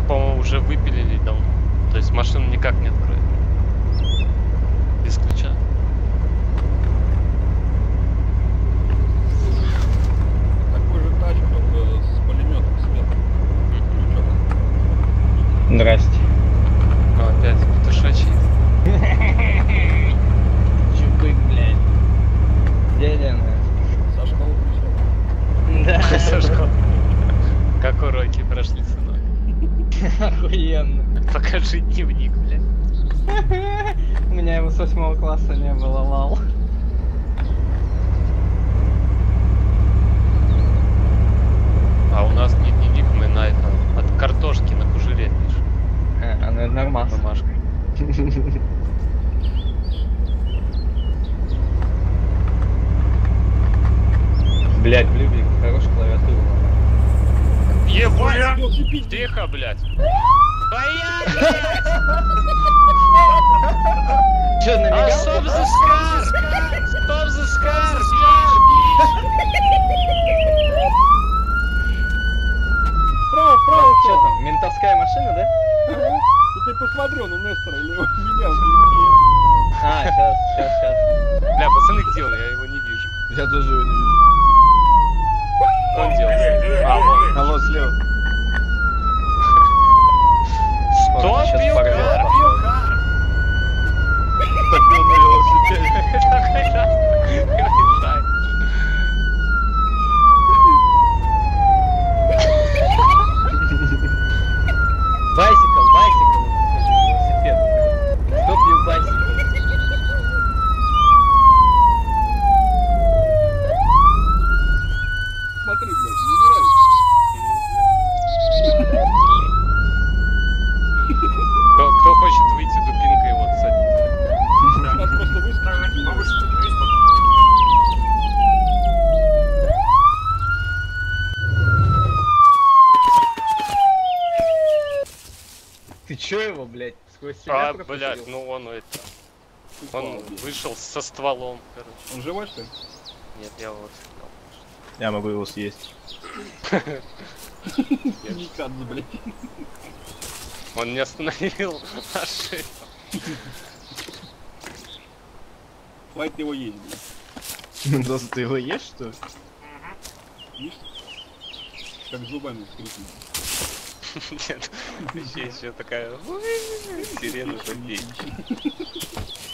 по-моему, уже выпилили давно. То есть машину никак не откроет. Без ключа. Такой же тач, только с пулеметом сверху. Здрасте. Ну, опять петушачий. Чупык, блядь. Дядя наш. Со школы пришел. Да. Сашко. Как уроки прошли, сынок? Охуенно. Покажи дневник, блядь. У меня его с 8 класса не было, лал. А у нас не дневник, мы на это от картошки на кожуре пишем. Ну это нормально. Бумажкой. Блять, Блюбик, хорошая клавиатура. Ебать! Тихо, блядь! Стоять, блядь! Че, на А мигалке? стоп за скар! Стоп за скар! Вправо, вправо, Че вправо. там, ментовская машина, да? Ну ты посмотри, он у Нестора или у меня влетел. А, сейчас. Бля, пацаны, где он? Я его не вижу. Я тоже его не вижу. Что он делает? А, вон. А вот слева. Стоп, Сейчас пью порвёт, кар, походу. пью кар! Топил на велосипеде. Такой раз не мешай. Байсикл, велосипед. Стоп, you bicycle. Смотри, блядь, не умирай. Кто хочет выйти дубинкой, вот садись. Нас просто выскочит. Ты чё его, блядь, сквозь себя А, пропустил? блядь, ну он это. Он вышел со стволом, короче. Он живой, что ли? Нет, я вот. Я могу его съесть. Никадзе, блядь. Он не остановил машину. Хватит его есть, блядь. Просто ты его ешь, что ли? Видишь? Как зубами скрипнет. Нет, еще такая сирена забей.